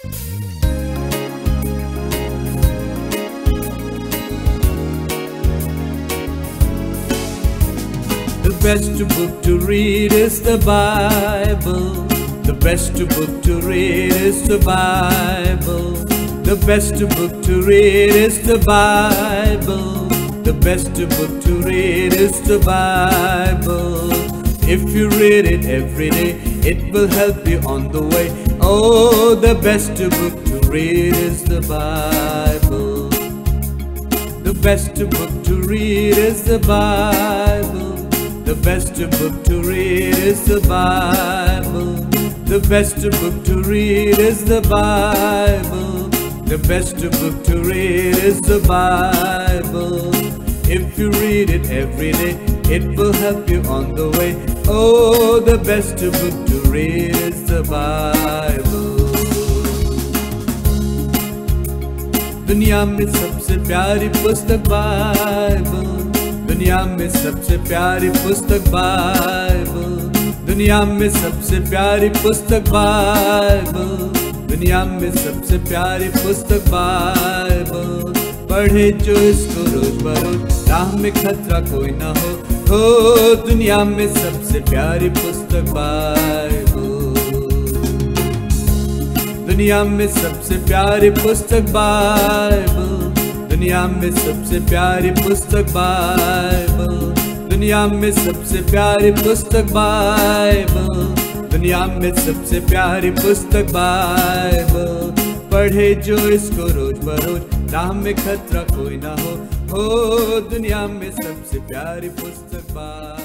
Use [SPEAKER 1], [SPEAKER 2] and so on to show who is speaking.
[SPEAKER 1] The best book to read is the Bible. The best book to read is the Bible. The best book to read is the Bible. The best book to read is the Bible. If you read it every day, it will help you on the way. Oh, the best book to read is the Bible. The best book to read is the Bible. The best book to read is the Bible. The best book to read is the Bible. The best book to read is the Bible. If you read it every day, it will help you on the way. Oh, the best book to read is the Bible. दुनिया में सबसे प्यारी पुस्तक Bible. दुनिया में सबसे प्यारी पुस्तक बाइबल. दुनिया में सबसे प्यारी पुस्तक बाइबल. दुनिया में सबसे प्यारी पुस्तक बाइबल. पढ़े जो इसको रोज बरोज, राह में खतरा कोई ना हो. हो दुनिया में सबसे प्यारी पुस्तक बाइबल. दुनिया में सबसे प्यारी पुस्तक बाइबल. दुनिया में सबसे प्यारी पुस्तक बाइबल. दुनिया में सबसे प्यारी पुस्तक बाइबल. दुनिया में सबसे प्यारी पुस्तक बाइबल. पढ़े जो इसको रोज बरोज, राह में खतरा कोई ना हो. हो दुनिया में सबसे प्यारी पुस्तक बाइबल.